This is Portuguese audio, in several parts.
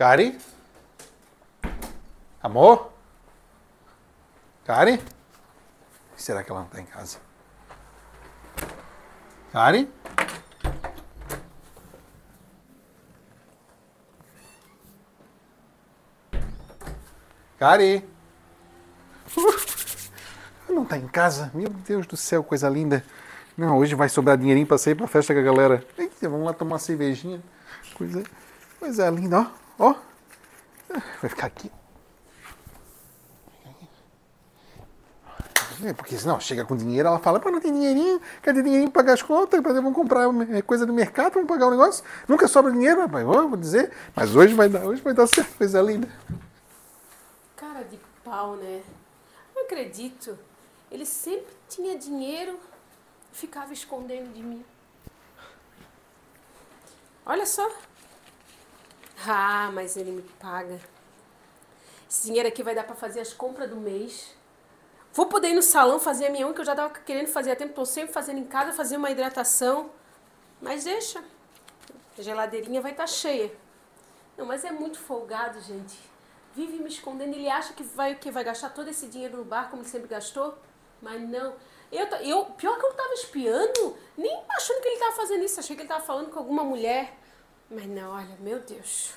Kari? Amor? Kari? Será que ela não está em casa? Kari? Kari? Não está em casa? Meu Deus do céu, coisa linda. Não, hoje vai sobrar dinheirinho para sair para a festa com a galera. Eita, vamos lá tomar uma cervejinha. Coisa linda, ó. Ó. Vai ficar aqui. Porque senão chega com dinheiro, ela fala, pô, não tem dinheirinho, cadê dinheirinho para pagar as contas? Vamos comprar coisa do mercado, vamos pagar o negócio. Nunca sobra dinheiro, rapaz, vou dizer. Mas hoje vai dar certo, coisa linda. Cara de pau, né? Não acredito. Ele sempre tinha dinheiro e ficava escondendo de mim. Olha só. Ah, mas ele me paga. Esse dinheiro aqui vai dar para fazer as compras do mês. Vou poder ir no salão fazer a minha unha, que eu já tava querendo fazer há tempo. Tô sempre fazendo em casa, fazer uma hidratação. Mas deixa. A geladeirinha vai estar cheia. Não, mas é muito folgado, gente. Vive me escondendo. Ele acha que vai gastar todo esse dinheiro no bar, como ele sempre gastou. Mas não. Pior que eu tava espiando, nem achando que ele tava fazendo isso. Achei que ele tava falando com alguma mulher. Mas não, olha, meu Deus.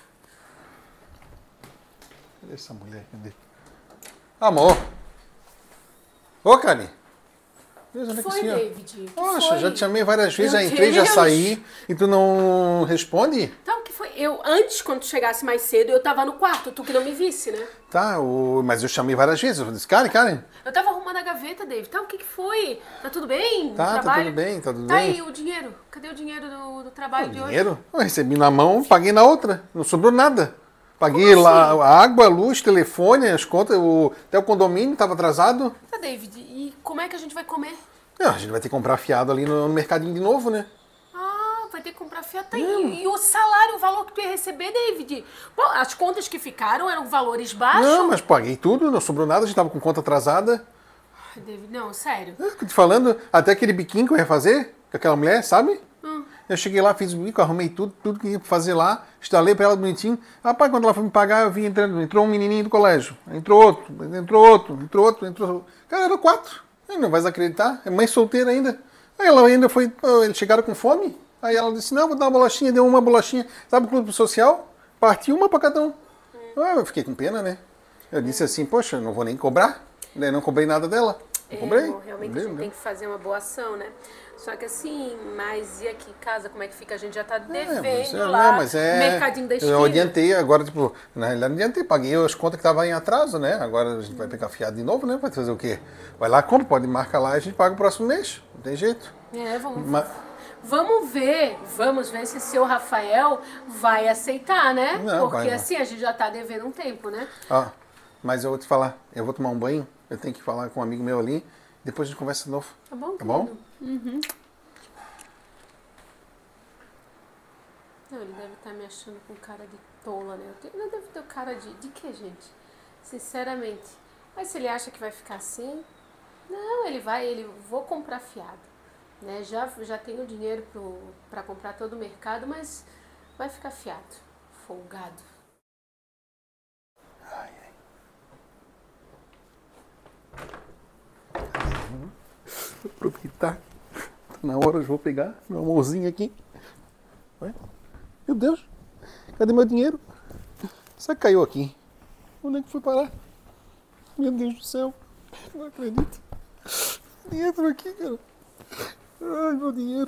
Cadê essa mulher? Cadê? Amor! Ô, Kari! Foi, David. Poxa, já te chamei várias vezes, já entrei, já saí, e tu não responde? Então, o que foi? Antes, quando tu chegasse mais cedo, eu tava no quarto, tu que não me visse, né? Tá, mas eu chamei várias vezes, eu disse, Kari. Eu tava arrumando a gaveta, David. Tá, o que foi? Tá tudo bem? Tá tudo bem, tá tudo bem. Tá aí o dinheiro. Cadê o dinheiro do trabalho de hoje? Dinheiro? Eu recebi na mão, paguei na outra, não sobrou nada. Paguei lá a água, a luz, telefone, as contas, até o condomínio estava atrasado. Tá, David, e como é que a gente vai comer? Não, a gente vai ter que comprar fiado ali no mercadinho de novo, né? Ah, vai ter que comprar fiado. Tá aí. E o salário, o valor que tu ia receber, David? Bom, as contas que ficaram eram valores baixos? Não, mas paguei tudo, não sobrou nada, a gente tava com conta atrasada. Ai, David, não, sério. Eu tô te falando, até aquele biquinho que eu ia fazer, com aquela mulher, sabe? Eu cheguei lá, fiz o bico, arrumei tudo que ia fazer lá, instalei pra ela bonitinho. Rapaz, quando ela foi me pagar, eu vi entrou um menininho do colégio. Entrou outro. Cara, eram 4. Não vais acreditar, é mãe solteira ainda. Aí ela ainda foi, eles chegaram com fome. Aí ela disse, não, vou dar uma bolachinha, deu uma bolachinha. Sabe o clube social? Partiu uma pra cada um. Eu fiquei com pena, né? Eu disse assim, poxa, não vou nem cobrar. Não cobrei nada dela. Não cobrei. Realmente a gente tem que fazer uma boa ação, né? Só que assim, mas e aqui em casa, como é que fica? A gente já tá devendo lá no mercadinho da esquina. Eu adiantei, agora, tipo, na realidade não adiantei, paguei as contas que estavam em atraso, né? Agora a gente vai pegar fiado de novo, né? Vai fazer o quê? Vai lá, compra, pode marcar lá e a gente paga o próximo mês. Não tem jeito. Vamos ver se o seu Rafael vai aceitar, né? Não, porque assim, a gente já tá devendo um tempo, né? Mas eu vou te falar, eu vou tomar um banho, eu tenho que falar com um amigo meu ali, depois a gente conversa de novo. Tá bom? Tá bom? Uhum. Não, ele deve estar me achando com cara de tola, né? Ele deve ter cara de quê, gente? Sinceramente. Mas se ele acha que vai ficar assim, não, vou comprar fiado. Né? Já tenho dinheiro para comprar todo o mercado, mas vai ficar fiado. Folgado. Vou aproveitar. Tá na hora, eu vou pegar meu amorzinho aqui. Meu Deus, cadê meu dinheiro? Só caiu aqui. Onde é que foi parar? Meu Deus do céu, não acredito. Dinheiro aqui, cara. Ai, meu dinheiro.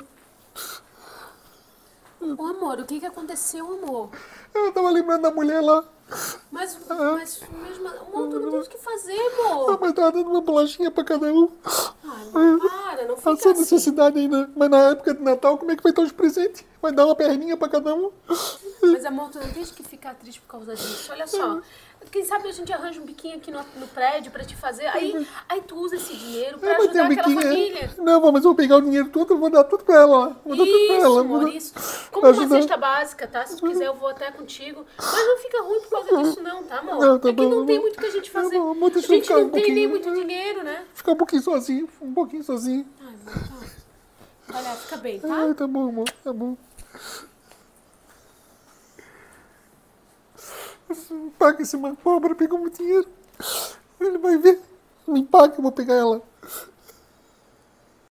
Ô, amor, o que aconteceu, amor? Eu tava lembrando da mulher lá. Mas mesmo, amor, tu não tem o que fazer, amor. Mas tava dando uma bolachinha pra cada um. Ai, não para, não fica Passou assim. necessidade ainda. Mas na época de Natal, como é que vai estar os presentes? Vai dar uma perninha pra cada um. Mas, amor, tu não tens que ficar triste por causa disso. Olha só. Quem sabe a gente arranja um biquinho aqui no prédio pra te fazer. Aí tu usa esse dinheiro pra ajudar aquela família. Não, mas eu vou pegar o dinheiro todo e vou dar tudo pra ela lá. Vou dar tudo pra ela. Amor, isso. Como uma cesta básica, tá? Se tu quiser, eu vou até contigo. Mas não fica ruim por causa disso, não, tá, amor? Não, tá é que bom, não tem muito o que a gente fazer. Amor, A gente não tem nem muito dinheiro, né? Ficar um pouquinho sozinho. Ai, amor, tá. Olha, fica bem, tá? Ai, tá bom, amor. Tá bom. paga esse uma cobra, pegou meu dinheiro. Ele vai ver, me paga, eu vou pegar ela.